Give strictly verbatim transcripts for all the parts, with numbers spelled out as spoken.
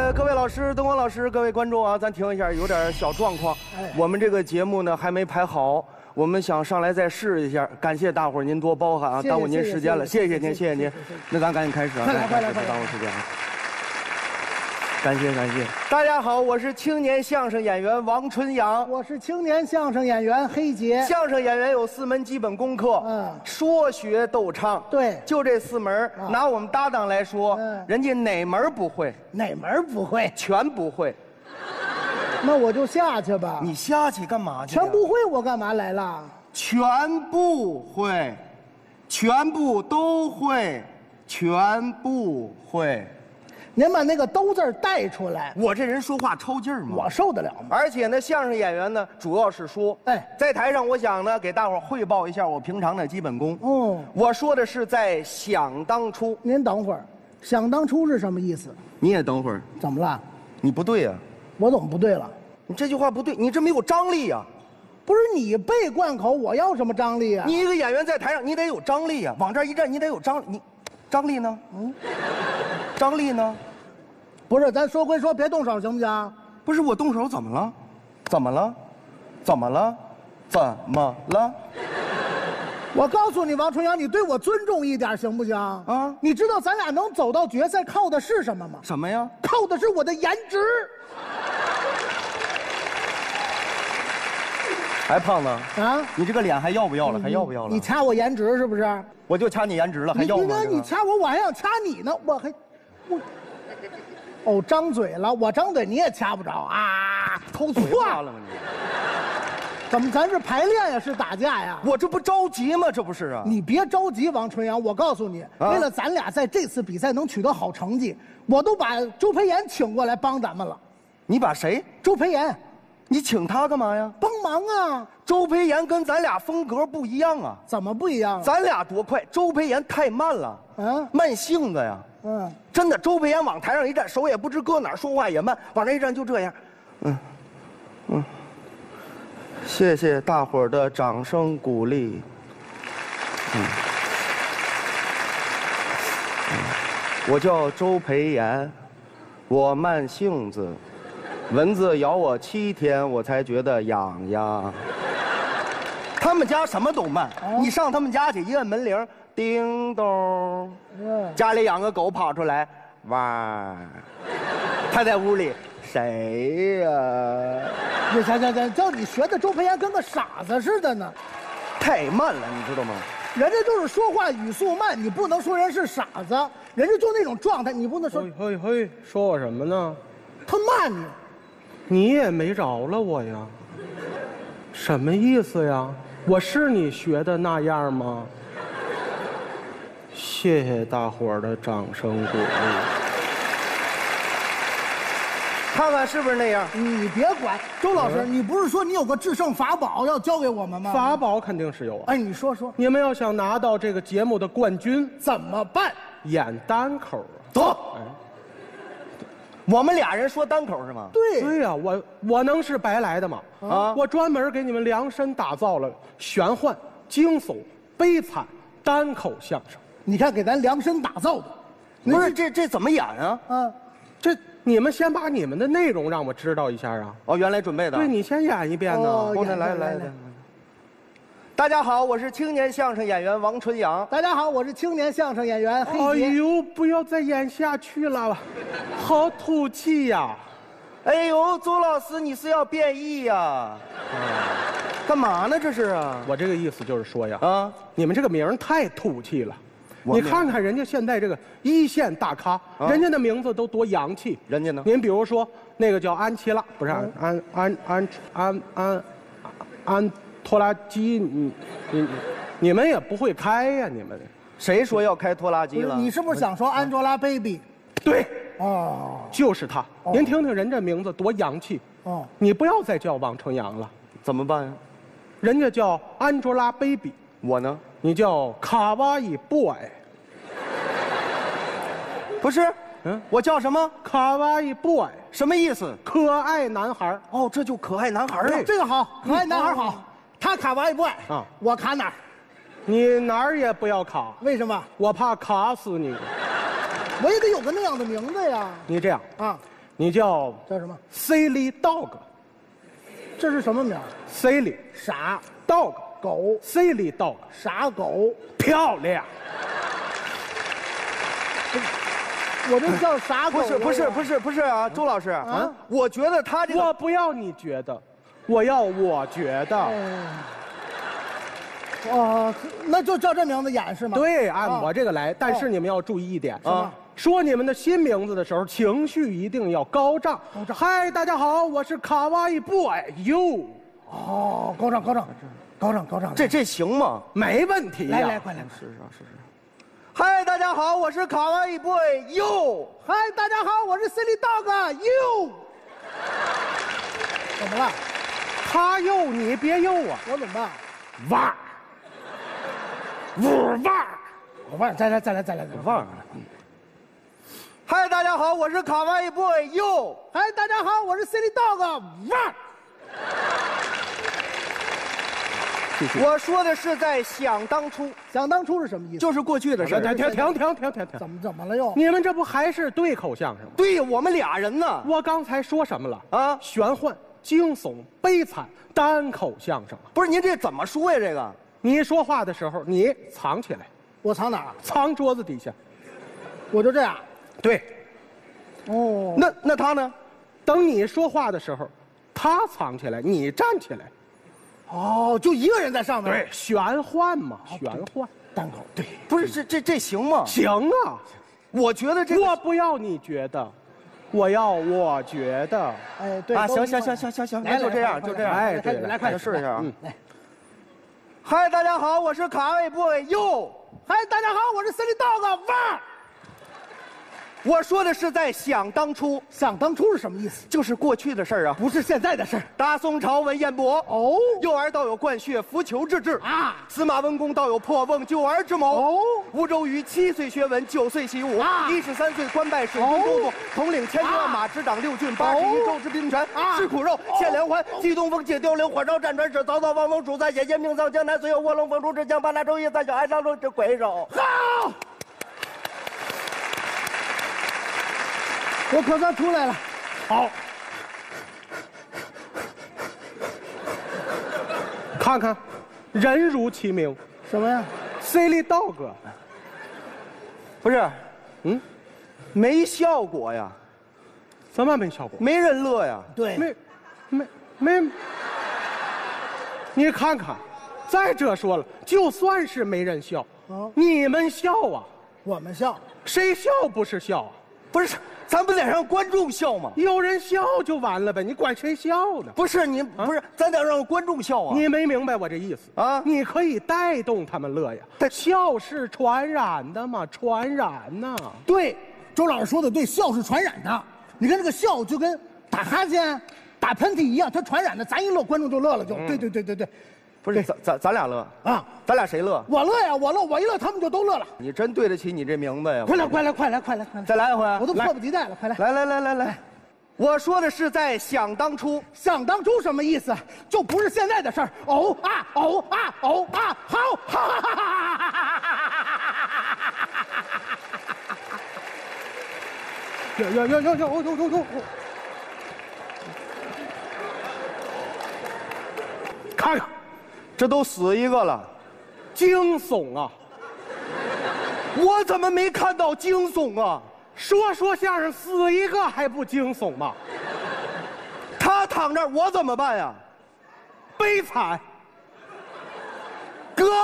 呃，各位老师、灯光老师、各位观众啊，咱停一下，有点小状况。哎，我们这个节目呢还没排好，我们想上来再试一下。感谢大伙儿您多包涵啊，耽误您时间了，谢谢您，谢谢您。那咱赶紧开始啊， 快来快来， 别耽误时间啊。感谢感谢，大家好，我是青年相声演员王春阳， 我是青年相声演员黑杰。 相声演员有四门基本功课，嗯，说学逗唱， 对， 就这四门。啊、拿我们搭档来说，嗯，人家哪门不会？ 哪门不会？ 全不会。 那我就下去吧。 你下去干嘛去？ 全不会，我干嘛来了？ 全不会，全部都会，全不会。 您把那个“都”字儿带出来。 我这人说话抽劲儿吗？ 我受得了吗？ 而且呢，相声演员呢，主要是说。 哎， 在台上，我想呢，给大伙儿汇报一下我平常的基本功。 哦， 我说的是在想当初。 您等会儿，想当初是什么意思？ 你也等会儿。 怎么了？ 你不对呀、啊。 我怎么不对了？ 你这句话不对，你这没有张力呀、啊。 不是你背贯口，我要什么张力啊？ 你一个演员在台上，你得有张力呀、啊，往这儿一站，你得有张力。你，张力呢？嗯，张力呢？ 不是，咱说归说，别动手行不行？ 不是我动手怎么了？怎么了？怎么了？怎么了？ 我告诉你，王春阳，你对我尊重一点行不行？啊，你知道咱俩能走到决赛靠的是什么吗？ 什么呀？ 靠的是我的颜值。 还胖呢？啊，你这个脸还要不要了？还要不要了？ 你掐我颜值是不是？ 我就掐你颜值了，还要吗？ 你掐我，我还想掐你呢，我还我。哦，张嘴了，我张嘴你也掐不着啊！ 偷嘴花了吗你？ 怎么咱是排练呀，是打架呀？ 我这不着急吗？这不是啊！ 你别着急，王春阳，我告诉你，啊、为了咱俩在这次比赛能取得好成绩，我都把周培炎请过来帮咱们了。 你把谁？ 周培炎。 你请他干嘛呀？ 帮忙啊！ 周培炎跟咱俩风格不一样啊。 怎么不一样、啊？ 咱俩多快，周培炎太慢了，嗯，慢性子呀。嗯，真的，周培炎往台上一站，手也不知搁哪儿，说话也慢，往那一站就这样。嗯，嗯，谢谢大伙儿的掌声鼓励。嗯，嗯我叫周培炎，我慢性子。蚊子咬我七天，我才觉得痒痒。他们家什么都慢，哦、你上他们家去，一摁门铃，叮咚，嗯、家里养个狗跑出来，哇，他在屋里，谁呀、啊？ 你行行行，叫你学的周培炎跟个傻子似的呢， 太慢了，你知道吗？ 人家就是说话语速慢，你不能说人是傻子，人家就那种状态，你不能说。 嘿嘿嘿，说我什么呢？ 他慢你。 你也没饶了我呀？什么意思呀？我是你学的那样吗？谢谢大伙儿的掌声鼓励。 看看是不是那样？ 你别管，周老师，嗯、你不是说你有个制胜法宝要教给我们吗？ 法宝肯定是有啊。 哎，你说说， 你们要想拿到这个节目的冠军， 怎么办？ 演单口啊。 走。哎我们俩人说单口是吗？ 对对呀、啊，我我能是白来的吗？啊，我专门给你们量身打造了玄幻、惊悚、悲惨单口相声。 你看，给咱量身打造的， 不是这这怎么演啊？ 啊， 这你们先把你们的内容让我知道一下啊。 哦，原来准备的。 对，你先演一遍呢。 哦， 来来来来。大家好，我是青年相声演员王春阳。 大家好，我是青年相声演员黑杰。 哎呦，不要再演下去了，好土气呀！ 哎呦，周老师，你是要变异呀？啊，干嘛呢？这是啊？ 我这个意思就是说呀， 啊， 你们这个名太土气了。你看看人家现在这个一线大咖，啊、人家的名字都多洋气。 人家呢？ 您比如说那个叫安琪拉，不是安安安安安安安。拖拉机，你你你们也不会开呀、啊！你们谁说要开拖拉机了？ 你是不是想说安卓拉 baby？ 对， 哦， 就是他。哦、您听听人这名字多洋气哦！你不要再叫王春阳了， 怎么办呀？ 人家叫安卓拉 baby， 我呢？ 你叫卡哇伊 boy。 不是，嗯，我叫什么？ 卡哇伊 boy， 什么意思？ 可爱男孩。 哦，这就可爱男孩了。 这个好，可爱男孩好。嗯他卡哇伊 boy 啊，我卡哪儿？ 你哪儿也不要卡。 为什么？ 我怕卡死你。 我也得有个那样的名字呀。 你这样啊， 你叫叫什么 Silly Dog， 这是什么名 Silly 傻 Dog， 狗 Silly Dog， 傻狗， 漂亮。 我这叫傻狗。 不是不是不是不是啊，周老师啊，我觉得他这个我不要你觉得，我要我觉得。 哦，那就叫这名字演是吗？ 对，按我这个来。但是你们要注意一点啊，说你们的新名字的时候，情绪一定要高涨。 高涨。 嗨，大家好，我是卡哇伊 boy 哟。 哦，高涨高涨，高涨高涨。 这这行吗？ 没问题呀。 来来，快来， 试试试试。嗨，大家好，我是卡哇伊 boy 哟。 嗨，大家好，我是 Silly Dog 哟。怎么了？ 他哟，你别哟啊！ 我怎么办？ 哇，呜哇， 我忘了，再来再来再来， 忘了。嗨，大家好，我是卡哇伊 boy 哟。 嗨，大家好，我是 Silly Dog 哇。 我说的是在想当初， 想当初是什么意思？ 就是过去的事。 停停停停停停停！ 怎么怎么了又？ 你们这不还是对口相声吗？ 对呀，我们俩人呢。 我刚才说什么了啊？ 玄幻、惊悚、悲惨，单口相声啊！ 不是您这怎么说呀？这个你说话的时候，你藏起来， 我藏哪儿？ 藏桌子底下。 我就这样。 对。 哦。 那那他呢？ 等你说话的时候，他藏起来，你站起来。 哦，就一个人在上面。 对，玄幻嘛，玄幻单口。对， 不是这这这行吗？ 行啊， 我觉得这个我不要你觉得，我要我觉得。 哎，对啊，行行行行行行，那就这样就这样。 哎，对， 来快点试一下啊。 嗯，来。 嗨，大家好，我是卡哇伊 boy 哟。 嗨，大家好，我是 Silly Dog 哇。 我说的是在想当初， 想当初是什么意思？ 就是过去的事儿啊， 不是现在的事儿。 大宋朝文彦博， 哦， 幼儿道有灌血扶裘之志啊； 司马温公道有破瓮救儿之谋。 哦， 吴周瑜七岁学文，九岁习武， 啊； 一十三岁官拜水军都督，统领千军万马，执掌六郡八十一州之兵权，吃苦肉，献连环，击东风，解凋零，火烧战船，使曹操、王蒙、主帅险些命丧江南，随有卧龙凤雏之将，八大周夜三小爱上路之鬼手。 好。我可算出来了， 好，看看，人如其名， 什么呀 ？Silly Dog， 不是， 嗯， 没效果呀， 怎么没效果？ 没人乐呀， 对， 没，没，没，你看看，再者说了，就算是没人笑， 啊你们笑啊， 我们笑， 谁笑不是笑啊？ 不是，咱不得让观众笑吗？ 有人笑就完了呗，你管谁笑呢？ 不是你，不是，咱得让观众笑啊！ 你没明白我这意思啊你可以带动他们乐呀，笑是传染的嘛，传染呐、 对，周老师说的对，笑是传染的。你看这个笑就跟打哈欠、打喷嚏一样，它传染的，咱一乐，观众就乐了，就、嗯、对对对对对。 不是，咱咱咱俩乐啊， 咱俩谁乐？ 我乐呀，我乐，我一乐，他们就都乐了。 你真对得起你这名字呀！ 快来，快来，快来，快来，快来！ 再来一回， 我都迫不及待了，快来！ 来来来来来，我说的是在想当初， 想当初什么意思？就不是现在的事儿。哦啊，哦啊，哦啊，好，哈哈哈哈哈哈！ 哟哟哟哟哟哟哟哟！看看。 这都死一个了， 惊悚啊！ 我怎么没看到惊悚啊？ 说说相声死一个还不惊悚吗？ 他躺这儿，我怎么办呀？ 悲惨， 哥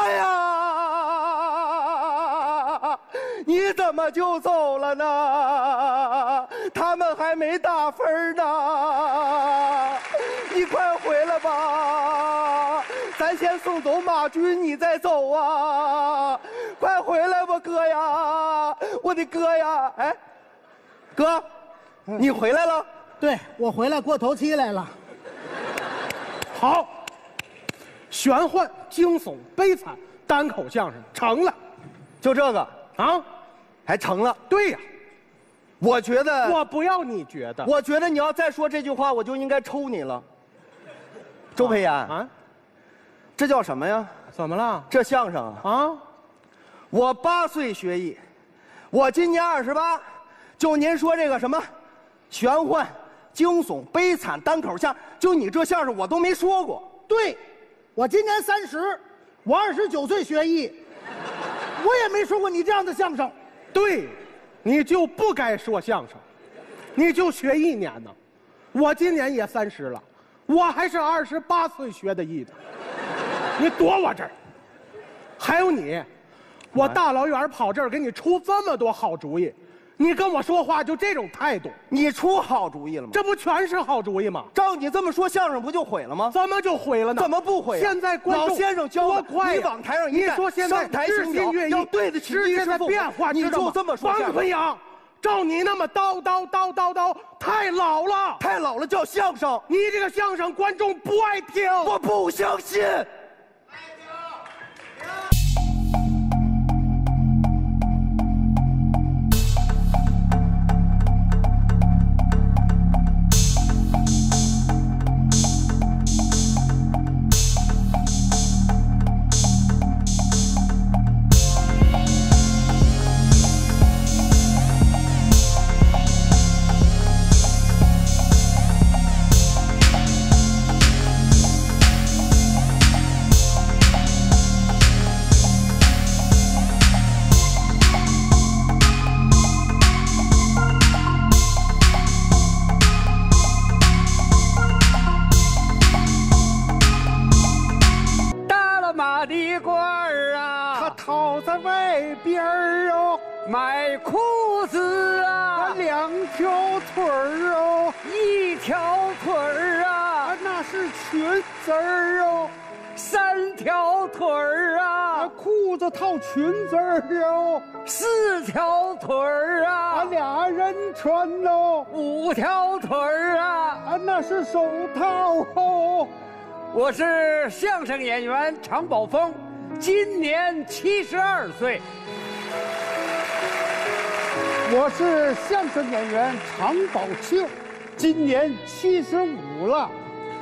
呀，你怎么就走了呢？他们还没打分呢，你快回来吧。咱先送走马军，你再走啊！快回来吧，哥呀，我的哥呀！哎，哥，你回来了？ 对，我回来过头七来了。 好，玄幻、惊悚、悲惨，单口相声成了， 就这个啊， 还成了？ 对呀， 我觉得， 我不要你觉得， 我觉得你要再说这句话，我就应该抽你了。周培炎啊。 这叫什么呀？ 怎么了？ 这相声啊！ 啊， 我八岁学艺，我今年二十八，就您说这个什么， 玄幻、惊悚、悲惨、单口相，就你这相声我都没说过。 对，我今年三十，我二十九岁学艺，我也没说过你这样的相声。 对，你就不该说相声，你就学一年呢。我今年也三十了，我还是二十八岁学的艺的。你躲我这儿。还有你，我大老远跑这儿给你出这么多好主意，你跟我说话就这种态度， 你出好主意了吗？ 这不全是好主意吗？ 照你这么说，相声不就毁了吗？ 怎么就毁了呢？ 怎么不毁、啊？ 现在观众老先生教多快你往台上一站， 你说现在上台日新月异， 要对得起时间的变化， 你就这么说。 王坤阳，照你那么叨叨叨叨叨，太老了， 太老了叫相声。 你这个相声观众不爱听， 我不相信。 的官儿啊， 他逃在外边儿哦， 买裤子啊， 两条腿儿哦， 一条腿儿啊， 那是裙子儿哦， 三条腿儿啊， 裤子套裙子儿哦， 四条腿儿啊， 俩人穿哦， 五条腿儿啊， 那是手套哦。 我是相声演员常宝峰，今年七十二岁。 我是相声演员常宝庆，今年七十五了。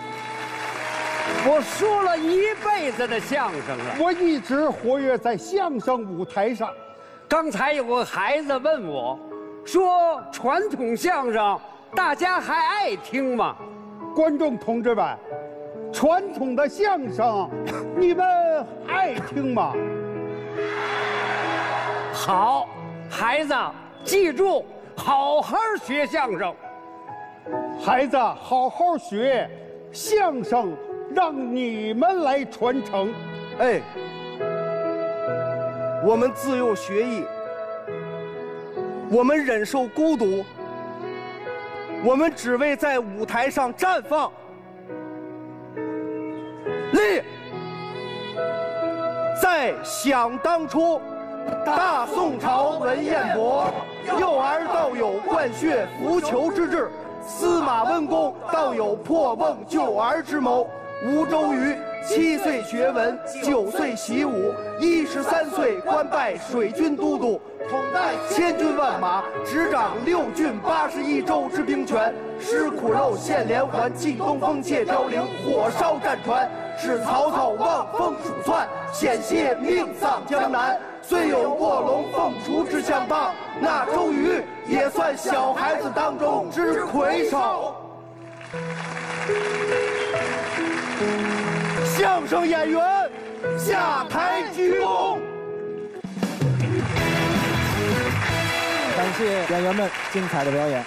我说了一辈子的相声了， 我一直活跃在相声舞台上。 刚才有个孩子问我，说传统相声大家还爱听吗？ 观众同志们，传统的相声你们爱听吗？ 好，孩子记住，好好学相声。 孩子好好学相声，让你们来传承。 哎，我们自幼学艺，我们忍受孤独，我们只为在舞台上绽放。立，在想当初，大宋朝文彦博，幼儿道有灌血扶裘之志，司马温公道有破瓮救儿之谋。吴周瑜七岁学文，九岁习武，一十三岁官拜水军都督，统带千军万马，执掌六郡八十一州之兵权，吃苦肉，献连环，祭东风，借飘零，火烧战船，使曹操望风鼠窜，险些命丧江南。虽有卧龙凤雏之相帮，那周瑜也算小孩子当中之魁首。相声演员下台鞠躬。 感谢演员们精彩的表演。